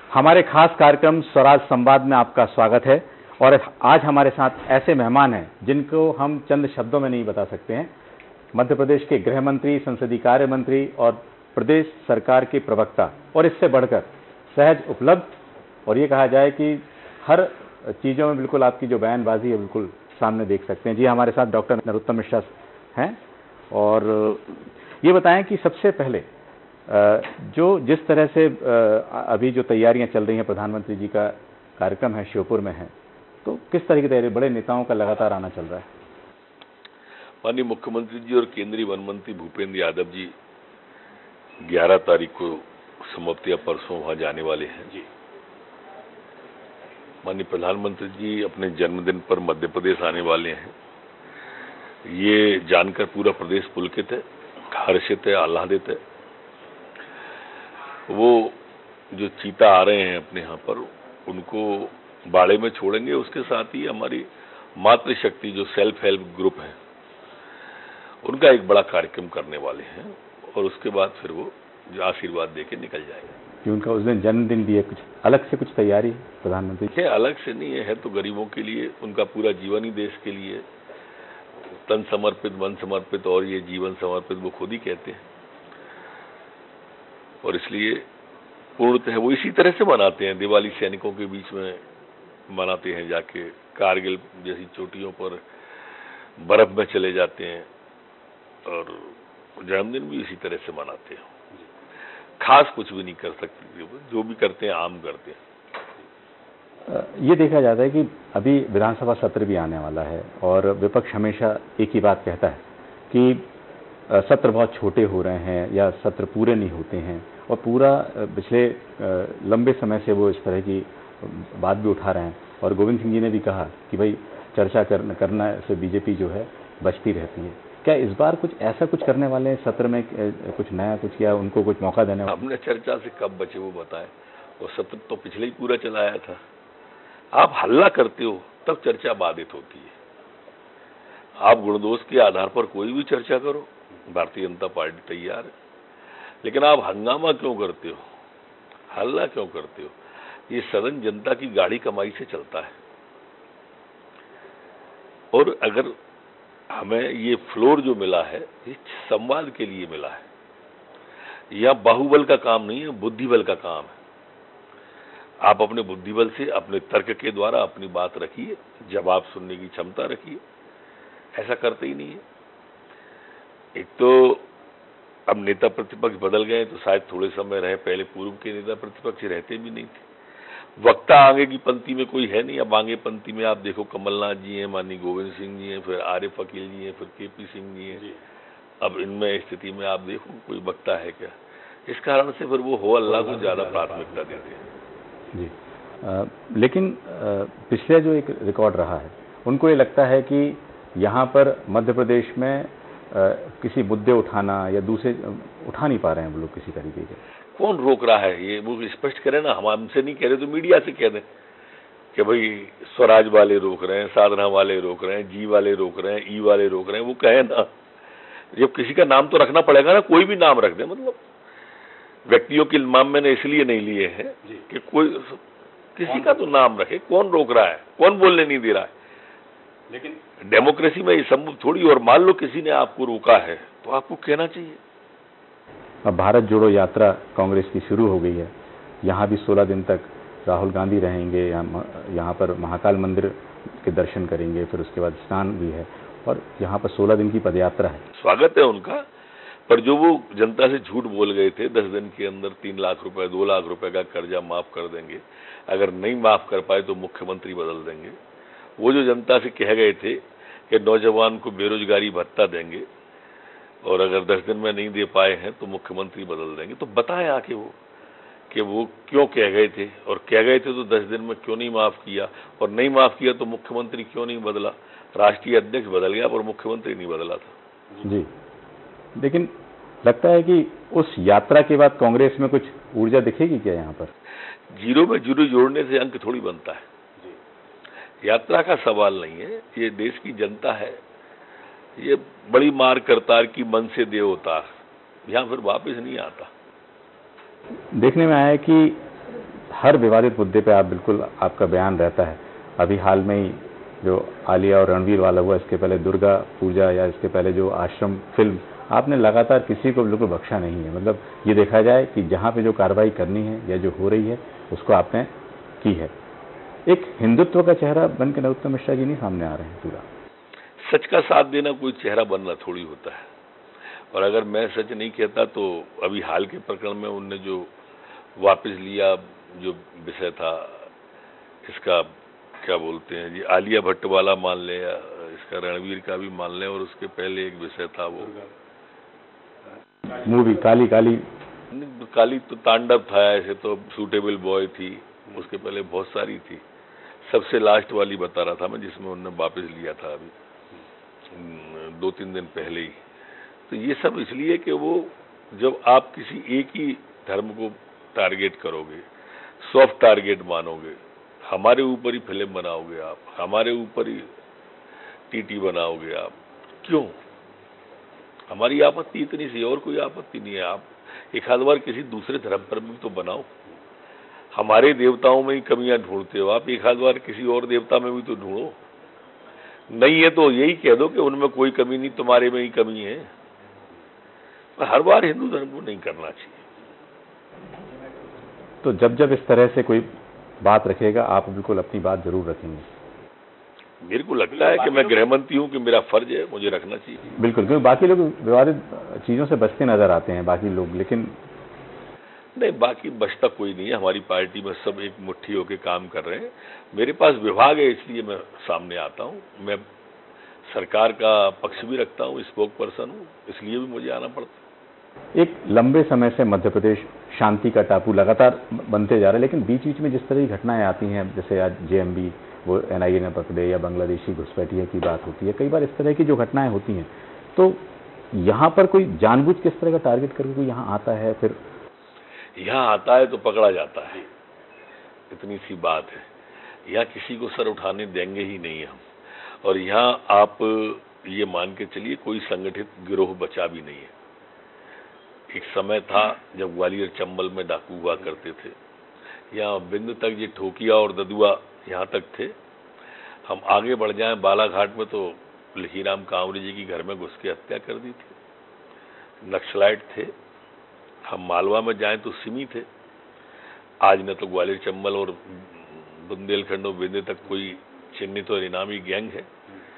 हमारे खास कार्यक्रम स्वराज संवाद में आपका स्वागत है। और आज हमारे साथ ऐसे मेहमान हैं जिनको हम चंद शब्दों में नहीं बता सकते हैं। मध्य प्रदेश के गृह मंत्री, संसदीय कार्य मंत्री और प्रदेश सरकार के प्रवक्ता, और इससे बढ़कर सहज उपलब्ध, और ये कहा जाए कि हर चीज़ों में बिल्कुल आपकी जो बयानबाजी है बिल्कुल सामने देख सकते हैं। जी, हमारे साथ डॉक्टर नरोत्तम मिश्रा हैं। और ये बताएं कि सबसे पहले जो जिस तरह से अभी जो तैयारियां चल रही हैं, प्रधानमंत्री जी का कार्यक्रम है श्योपुर में है, तो किस तरह की तैयारी, बड़े नेताओं का लगातार आना चल रहा है। माननीय मुख्यमंत्री जी और केंद्रीय वन मंत्री भूपेंद्र यादव जी 11 तारीख को समाप्ति या परसों वहां जाने वाले हैं जी। माननीय प्रधानमंत्री जी अपने जन्मदिन पर मध्य प्रदेश आने वाले हैं। ये जानकर पूरा प्रदेश पुलकित है, हर्षित है, आह्लादित है। वो जो चीता आ रहे हैं अपने यहाँ पर, उनको बाड़े में छोड़ेंगे। उसके साथ ही हमारी मातृशक्ति जो सेल्फ हेल्प ग्रुप है, उनका एक बड़ा कार्यक्रम करने वाले हैं। और उसके बाद फिर वो आशीर्वाद देके निकल जाएंगे। कि उनका उस दिन जन्मदिन भी है, कुछ अलग से कुछ तैयारी प्रधानमंत्री है? अलग से नहीं है तो गरीबों के लिए, उनका पूरा जीवन ही देश के लिए तन समर्पित, मन समर्पित और ये जीवन समर्पित वो खुद ही कहते हैं। और इसलिए पूर्णतः वो इसी तरह से मनाते हैं। दिवाली सैनिकों के बीच में मनाते हैं, जाके कारगिल जैसी चोटियों पर बर्फ में चले जाते हैं, और जन्मदिन भी इसी तरह से मनाते हैं। खास कुछ भी नहीं कर सकते, जो भी करते हैं आम करते हैं। ये देखा जाता है कि अभी विधानसभा सत्र भी आने वाला है और विपक्ष हमेशा एक ही बात कहता है कि सत्र बहुत छोटे हो रहे हैं या सत्र पूरे नहीं होते हैं, और पूरा पिछले लंबे समय से वो इस तरह की बात भी उठा रहे हैं। और गोविंद सिंह जी ने भी कहा कि भाई चर्चा करना से बीजेपी जो है बचती रहती है। क्या इस बार कुछ ऐसा कुछ करने वाले हैं सत्र में, कुछ नया कुछ, या उनको कुछ मौका देने वाले? हमने चर्चा से कब बचे वो बताएं। और सत्र तो पिछले ही पूरा चलाया था। आप हल्ला करते हो तब चर्चा बाधित होती है। आप गुणदोष के आधार पर कोई भी चर्चा करो, भारतीय जनता पार्टी तैयार है। लेकिन आप हंगामा क्यों करते हो, हल्ला क्यों करते हो? ये सदन जनता की गाढ़ी कमाई से चलता है। और अगर हमें ये फ्लोर जो मिला है, ये संवाद के लिए मिला है। यह बाहुबल का काम नहीं है, बुद्धिबल का काम है। आप अपने बुद्धिबल से, अपने तर्क के द्वारा अपनी बात रखिए, जवाब सुनने की क्षमता रखिए। ऐसा करते ही नहीं है। एक तो अब नेता प्रतिपक्ष बदल गए, तो शायद थोड़े समय रहे, पहले पूर्व के नेता प्रतिपक्ष रहते भी नहीं थे। वक्ता आगे की पंक्ति में कोई है नहीं। अब आगे पंक्ति में आप देखो, कमलनाथ जी हैं, माननीय गोविंद सिंह जी हैं, फिर आरिफ अकील जी हैं, फिर केपी सिंह जी हैं। अब इनमें स्थिति में आप देखो कोई वक्ता है क्या? इस कारण से फिर वो हो अल्लाह को ज्यादा प्राथमिकता देते हैं जी। लेकिन पिछले जो एक रिकॉर्ड रहा है, उनको ये लगता है कि यहाँ पर मध्य प्रदेश में किसी मुद्दे उठाना या दूसरे उठा नहीं पा रहे हैं वो लोग किसी तरीके के। कौन रोक रहा है? ये वो स्पष्ट करें ना। हम हमसे नहीं कह रहे तो मीडिया से कह दें कि भाई स्वराज वाले रोक रहे हैं, साधना वाले रोक रहे हैं, जी वाले रोक रहे हैं, ई वाले रोक रहे हैं। वो कहे ना। जब किसी का नाम तो रखना पड़ेगा ना, कोई भी नाम रख दे। मतलब व्यक्तियों के नाम मैंने इसलिए नहीं लिए हैं कि कोई किसी का तो नाम रखे। कौन रोक रहा है? कौन बोलने नहीं दे रहा है? लेकिन डेमोक्रेसी में ये संभव थोड़ी। और मान लो किसी ने आपको रोका है तो आपको कहना चाहिए। अब भारत जोड़ो यात्रा कांग्रेस की शुरू हो गई है। यहाँ भी 16 दिन तक राहुल गांधी रहेंगे। यहाँ पर महाकाल मंदिर के दर्शन करेंगे, फिर उसके बाद स्नान भी है, और यहाँ पर 16 दिन की पदयात्रा है। स्वागत है उनका। पर जो वो जनता से झूठ बोल गए थे, 10 दिन के अंदर 3 लाख रुपए, 2 लाख रुपए का कर्जा माफ कर देंगे, अगर नहीं माफ कर पाए तो मुख्यमंत्री बदल देंगे। वो जो जनता से कह गए थे कि नौजवान को बेरोजगारी भत्ता देंगे, और अगर 10 दिन में नहीं दे पाए हैं तो मुख्यमंत्री बदल देंगे, तो बताएं आके वो कि वो क्यों कह गए थे, और कह गए थे तो 10 दिन में क्यों नहीं माफ किया, और नहीं माफ किया तो मुख्यमंत्री क्यों नहीं बदला। राष्ट्रीय अध्यक्ष बदल गया पर मुख्यमंत्री नहीं बदला था जी। लेकिन लगता है कि उस यात्रा के बाद कांग्रेस में कुछ ऊर्जा दिखेगी क्या? यहाँ पर जीरो में जीरो जोड़ने से अंक थोड़ी बनता है। यात्रा का सवाल नहीं है, ये देश की जनता है। ये बड़ी मार करतार की मन से दे उतार, यहाँ फिर वापस नहीं आता। देखने में आया कि हर विवादित मुद्दे पे आप बिल्कुल आपका बयान रहता है। अभी हाल में ही जो आलिया और रणवीर वाला हुआ, इसके पहले दुर्गा पूजा या इसके पहले जो आश्रम फिल्म, आपने लगातार किसी को बिल्कुल बख्शा नहीं है। मतलब ये देखा जाए कि जहाँ पे जो कार्रवाई करनी है या जो हो रही है उसको आपने की है। एक हिंदुत्व का चेहरा बन के नरोत्तम मिश्रा जी नहीं सामने आ रहे हैं पूरा। सच का साथ देना कोई चेहरा बनना थोड़ी होता है, और अगर मैं सच नहीं कहता तो अभी हाल के प्रकरण में उनने जो वापस लिया, जो विषय था इसका क्या बोलते हैं जी, आलिया भट्ट वाला मान ले या इसका रणवीर का भी मान ले, और उसके पहले एक विषय था वो मूवी काली काली काली तो तांडव था, ऐसे तो सूटेबल बॉय थी, उसके पहले बहुत सारी थी। सबसे लास्ट वाली बता रहा था मैं, जिसमें उन्होंने वापस लिया था अभी 2-3 दिन पहले ही। तो ये सब इसलिए कि वो जब आप किसी एक ही धर्म को टारगेट करोगे, सॉफ्ट टारगेट मानोगे, हमारे ऊपर ही फिल्म बनाओगे आप, हमारे ऊपर ही टीटी बनाओगे आप, क्यों? हमारी आपत्ति इतनी सी, और कोई आपत्ति नहीं है। आप एक आध बार किसी दूसरे धर्म पर भी तो बनाओ। हमारे देवताओं में ही कमियां ढूंढते हो आप, एक आध बार किसी और देवता में भी तो ढूंढो। नहीं है तो यही कह दो कि उनमें कोई कमी नहीं, तुम्हारे में ही कमी है। हर बार हिंदू धर्म को नहीं करना चाहिए। तो जब जब इस तरह से कोई बात रखेगा, आप बिल्कुल अपनी बात जरूर रखेंगे। मेरे को लगता है कि मैं गृहमंत्री हूं कि मेरा फर्ज है, मुझे रखना चाहिए। बिल्कुल, क्योंकि बाकी लोग विवादित चीजों से बचते नजर आते हैं बाकी लोग, लेकिन नहीं, बाकी बचता कोई नहीं है। हमारी पार्टी में सब एक मुट्ठी होकर काम कर रहे हैं। मेरे पास विभाग है, इसलिए मैं सामने आता हूं। मैं सरकार का पक्ष भी रखता हूं, स्पोक पर्सन हूं, इसलिए भी मुझे आना पड़ता है। एक लंबे समय से मध्य प्रदेश शांति का टापू लगातार बनते जा रहा है, लेकिन बीच बीच में जिस तरह की घटनाएं आती हैं, जैसे आज जेएमबी वो एनआईए ने पकड़े या बांग्लादेशी घुसपैठिया की बात होती है, कई बार इस तरह की जो घटनाएं होती हैं, तो यहाँ पर कोई जानबूझ के इस तरह का टारगेट करके कोई यहाँ आता है, फिर यहाँ आता है तो पकड़ा जाता है, इतनी सी बात है। यहाँ किसी को सर उठाने देंगे ही नहीं हम। और यहाँ आप ये मान के चलिए कोई संगठित गिरोह बचा भी नहीं है। एक समय था जब ग्वालियर चंबल में डाकू हुआ करते थे, यहाँ बिंद तक ये ठोकिया और ददुआ यहाँ तक थे। हम आगे बढ़ जाएं, बालाघाट में तो लखीराम कांवरे जी की घर में घुस के हत्या कर दी थी, नक्सलाइट थे। हम मालवा में जाएं तो सिमी थे। आज न तो ग्वालियर चंबल और बुंदेलखंड और बिंदे तक कोई चिन्हित और इनामी गैंग है,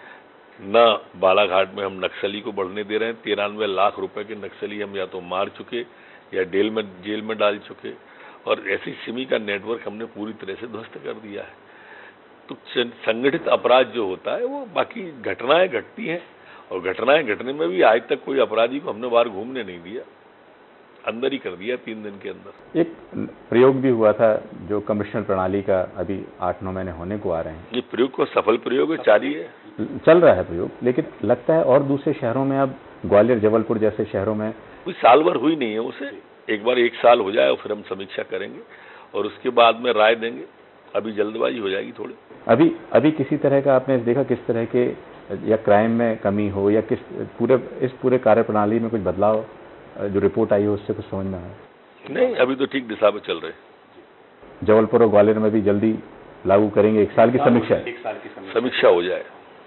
न बालाघाट में हम नक्सली को बढ़ने दे रहे हैं। 93 लाख रुपए के नक्सली हम या तो मार चुके या जेल में डाल चुके, और ऐसी सिमी का नेटवर्क हमने पूरी तरह से ध्वस्त कर दिया है। तो संगठित अपराध जो होता है वो, बाकी घटनाएं घटती हैं, और घटनाएं घटने में भी आज तक कोई अपराधी को हमने बाहर घूमने नहीं दिया, अंदर ही कर दिया 3 दिन के अंदर। एक प्रयोग भी हुआ था जो कमिश्नर प्रणाली का, अभी 8-9 महीने होने को आ रहे हैं। ये प्रयोग को सफल प्रयोग है, जारी है, चल रहा है प्रयोग, लेकिन लगता है और दूसरे शहरों में, अब ग्वालियर जबलपुर जैसे शहरों में कोई साल भर हुई नहीं है उसे। एक बार 1 साल हो जाए और फिर हम समीक्षा करेंगे और उसके बाद में राय देंगे। अभी जल्दबाजी हो जाएगी थोड़ी। अभी किसी तरह का आपने देखा किस तरह के, या क्राइम में कमी हो, या इस पूरे कार्यप्रणाली में कुछ बदलाव जो रिपोर्ट आई हो उससे कुछ समझ में आया? नहीं, अभी तो ठीक दिशा में चल रहे। जबलपुर और ग्वालियर में भी जल्दी लागू करेंगे, 1 साल की समीक्षा हो जाए।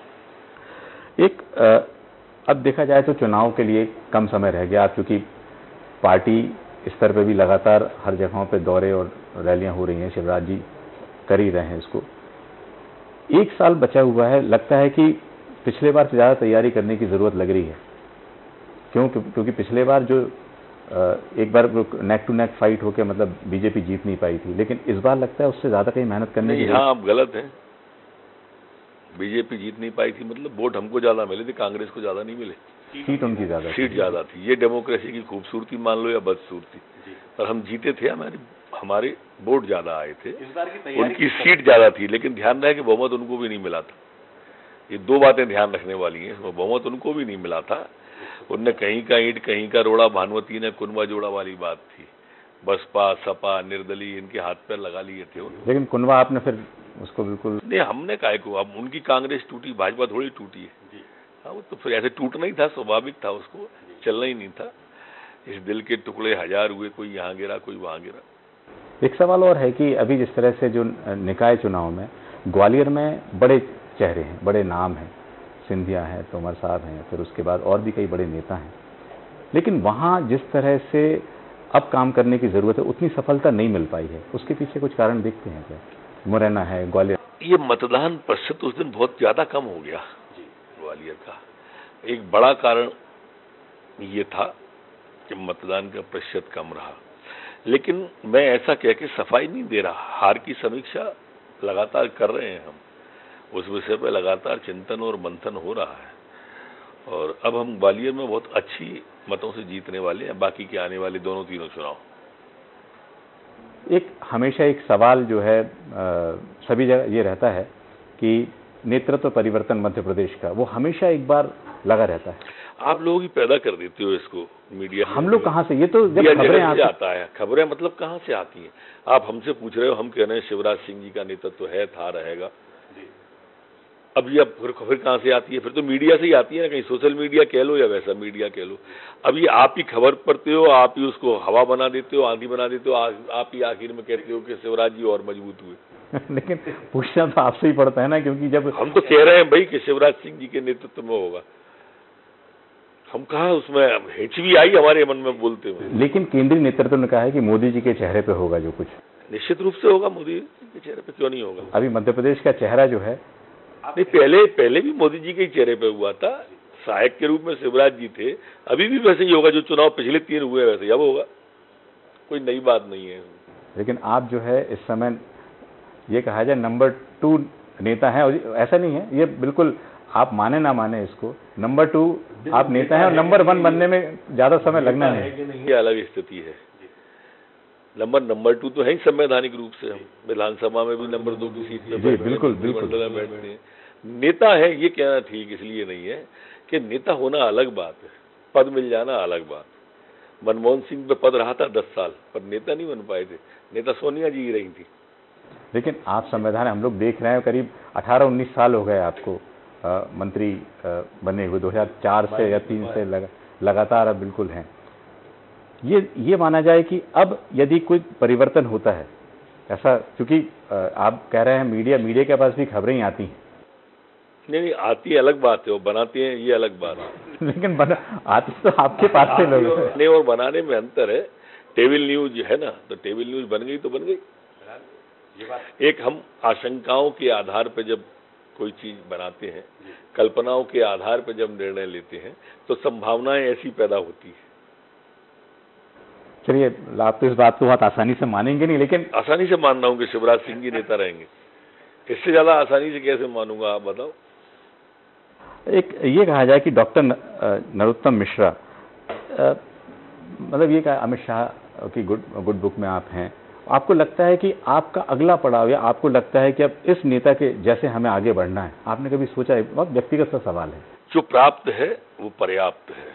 अब देखा जाए तो चुनाव के लिए कम समय रह गया, क्योंकि पार्टी स्तर पे भी लगातार हर जगहों पे दौरे और रैलियां हो रही हैं, शिवराज जी कर ही रहे हैं इसको। 1 साल बचा हुआ है, लगता है कि पिछले बार से ज्यादा तैयारी करने की जरूरत लग रही है। क्योंकि पिछले बार जो एक बार नेक टू नेक फाइट होकर मतलब बीजेपी जीत नहीं पाई थी, लेकिन इस बार लगता है उससे ज्यादा कहीं मेहनत करने की। हाँ, आप गलत हैं। बीजेपी जीत नहीं पाई थी मतलब वोट हमको ज्यादा मिले थे, कांग्रेस को ज्यादा नहीं मिले। सीट उनकी ज्यादा, सीट ज्यादा थी। ये डेमोक्रेसी की खूबसूरती मान लो या बदसूरती, पर हम जीते थे। हमारे वोट ज्यादा आए थे, उनकी सीट ज्यादा थी, लेकिन ध्यान रहे कि बहुमत उनको भी नहीं मिला था। ये 2 बातें ध्यान रखने वाली हैं। बहुमत उनको भी नहीं मिला था। उनने कहीं का ईंट कहीं का रोड़ा, भानुमती ने कुनवा जोड़ा वाली बात थी। बसपा, सपा, निर्दलीय इनके हाथ पैर लगा लिए थे उन्होंने। लेकिन कुनवा आपने फिर उसको बिल्कुल नहीं, हमने काहे को, अब उनकी कांग्रेस टूटी, भाजपा थोड़ी टूटी है। हाँ, वो तो फिर ऐसे टूटना ही था, स्वाभाविक था, उसको चलना ही नहीं था। इस दिल के टुकड़े 1000 हुए, कोई यहाँ गिरा कोई वहां गिरा। एक सवाल और है कि अभी जिस तरह से जो निकाय चुनाव में ग्वालियर में बड़े चेहरे हैं, बड़े नाम हैं, सिंधिया हैं, तोमर साहब हैं, फिर उसके बाद और भी कई बड़े नेता हैं, लेकिन वहाँ जिस तरह से अब काम करने की जरूरत है उतनी सफलता नहीं मिल पाई है। उसके पीछे कुछ कारण देखते हैं क्या? मुरैना है, ग्वालियर, ये मतदान प्रतिशत उस दिन बहुत ज्यादा कम हो गया ग्वालियर का। एक बड़ा कारण ये था कि मतदान का प्रतिशत कम रहा, लेकिन मैं ऐसा कह के सफाई नहीं दे रहा। हार की समीक्षा लगातार कर रहे हैं हम, उस विषय पर लगातार चिंतन और मंथन हो रहा है, और अब हम ग्वालियर में बहुत अच्छी मतों से जीतने वाले हैं, बाकी के आने वाले दोनों तीनों चुनाव। एक हमेशा एक सवाल जो है सभी जगह ये रहता है कि नेतृत्व परिवर्तन मध्य प्रदेश का, वो हमेशा एक बार लगा रहता है। आप लोग ही पैदा कर देते हो इसको, मीडिया। हम लोग कहाँ से? ये तो जब खबरें आता है, खबरें मतलब कहाँ से आती हैं? आप हमसे पूछ रहे हो, हम कह रहे हैं शिवराज सिंह जी का नेतृत्व है, था, रहेगा। अब ये खबर कहाँ से आती है? फिर तो मीडिया से ही आती है ना, कहीं सोशल मीडिया कह लो या वैसा मीडिया कह लो। अब ये आप ही खबर पढ़ते हो, आप ही उसको हवा बना देते हो, आंधी बना देते हो, आप ही आखिर में कहते हो कि शिवराज जी और मजबूत हुए। लेकिन पूछना तो आपसे ही पड़ता है ना, क्योंकि जब हम तो कह रहे हैं भाई कि शिवराज सिंह जी के नेतृत्व में होगा, हम कहा उसमें हिच भी आई हमारे मन में बोलते हुए। लेकिन केंद्रीय नेतृत्व ने कहा है कि मोदी जी के चेहरे पे होगा जो कुछ। निश्चित रूप से होगा, मोदी जी के चेहरे पे क्यों नहीं होगा? अभी मध्य प्रदेश का चेहरा जो है, नहीं, पहले भी मोदी जी के ही चेहरे पे हुआ था, सहायक के रूप में शिवराज जी थे। अभी भी वैसे ही होगा, जो चुनाव पिछले 3 हुए वैसे ही अब होगा, कोई नई बात नहीं है। लेकिन आप जो है इस समय ये कहा जाए नंबर 2 नेता हैं, और ऐसा नहीं है, ये बिल्कुल आप माने ना माने इसको, नंबर 2 आप नेता हैं और नंबर 1 बनने में ज्यादा समय लगना नहीं। ये अलग स्थिति है। नंबर 2 तो है ही संवैधानिक रूप से, हम विधानसभा में भी नंबर 2 की सीट पे बिल्कुल बैठते हैं। नेता है ये कहना ठीक इसलिए नहीं है कि नेता होना अलग बात है, पद मिल जाना अलग बात। मनमोहन सिंह पे पद रहा था 10 साल, पर नेता नहीं बन पाए थे, नेता सोनिया जी ही रही थी। लेकिन आप संविधान, हम लोग देख रहे हैं करीब 18-19 साल हो गए आपको मंत्री बने हुए, 2004 से या 3 से लगातार अब बिल्कुल हैं। ये माना जाए कि अब यदि कोई परिवर्तन होता है ऐसा, क्योंकि आप कह रहे हैं मीडिया के पास भी खबरें ही आती हैं। नहीं, आती है अलग बात है, वो बनाते हैं ये अलग बात है। लेकिन आती तो आपके पास से लोग नहीं, और बनाने में अंतर है। टेबल न्यूज है ना, तो टेबल न्यूज बन गई तो बन गई। एक हम आशंकाओं के आधार पर जब कोई चीज बनाते हैं, कल्पनाओं के आधार पर जब निर्णय लेते हैं, तो संभावनाएं ऐसी पैदा होती है। चलिए, आप तो इस बात को बहुत आसानी से मानेंगे नहीं, लेकिन आसानी से मान रहा हूं कि शिवराज सिंह जी नेता रहेंगे। इससे ज्यादा आसानी से कैसे मानूंगा, आप बताओ। एक ये कहा जाए कि डॉक्टर नरोत्तम मिश्रा, मतलब ये कहा अमित शाह की गुड बुक में आप हैं, आपको लगता है कि आपका अगला पड़ाव, या आपको लगता है कि अब इस नेता के जैसे हमें आगे बढ़ना है, आपने कभी सोचा है? बहुत व्यक्तिगत सा सवाल है। जो प्राप्त है वो पर्याप्त है,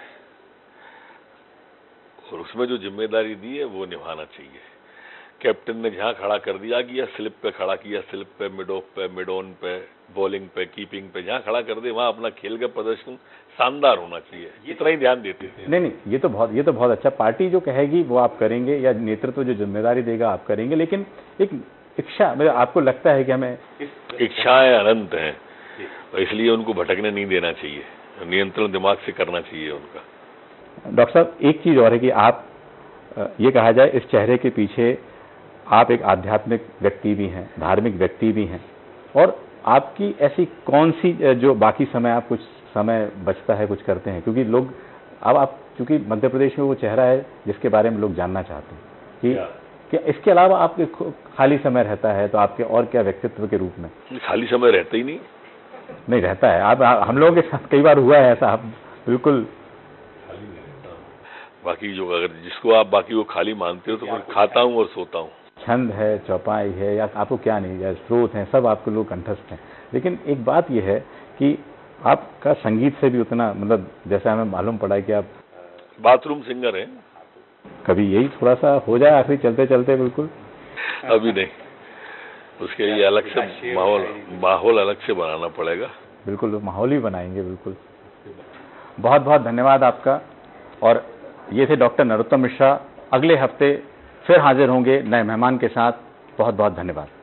और उसमें जो जिम्मेदारी दी है वो निभाना चाहिए। कैप्टन ने जहां खड़ा कर दिया कि स्लिप पे खड़ा किया, स्लिप पे, मिड ऑफ पे, मिड ऑन पे, बॉलिंग पे, कीपिंग पे, जहां खड़ा कर दे वहां अपना खेल का प्रदर्शन शानदार होना चाहिए, इतना ही ध्यान देते थे। नहीं, ये तो बहुत अच्छा। पार्टी जो कहेगी वो आप करेंगे, या नेतृत्व जो जिम्मेदारी देगा आप करेंगे, लेकिन एक इच्छा, मतलब आपको लगता है कि हमें इच्छाएं अनंत हैं, और इसलिए उनको भटकने नहीं देना चाहिए, नियंत्रण दिमाग से करना चाहिए उनका। डॉक्टर साहब, एक चीज और है कि आप ये कहा जाए इस चेहरे के पीछे आप एक आध्यात्मिक व्यक्ति भी हैं, धार्मिक व्यक्ति भी हैं, और आपकी ऐसी कौन सी जो बाकी समय आप कुछ समय बचता है कुछ करते हैं? क्योंकि लोग अब आप, क्योंकि मध्य प्रदेश में वो चेहरा है जिसके बारे में लोग जानना चाहते हैं कि इसके अलावा आपके खाली समय रहता है तो आपके और क्या व्यक्तित्व के रूप में? खाली समय रहता ही नहीं रहता है। आप हम लोगों के साथ कई बार हुआ है ऐसा, आप बिल्कुल बाकी जो, अगर जिसको आप बाकी वो खाली मानते हो तो फिर खाता हूँ और सोता हूँ। छंद है, चौपाई है, या आपको क्या नहीं, या स्रोत हैं, सब आपको लोग कंठस्थ हैं। लेकिन एक बात यह है कि आपका संगीत से भी उतना, मतलब जैसा हमें मालूम पड़ा है कि आप बाथरूम सिंगर हैं। कभी यही थोड़ा सा हो जाए आखिरी चलते चलते? बिल्कुल अभी नहीं, उसके लिए अलग से माहौल अलग से बनाना पड़ेगा। बिल्कुल, माहौल ही बनाएंगे। बिल्कुल, बहुत बहुत धन्यवाद आपका। और ये थे डॉक्टर नरोत्तम मिश्रा। अगले हफ्ते फिर हाजिर होंगे नए मेहमान के साथ। बहुत बहुत धन्यवाद।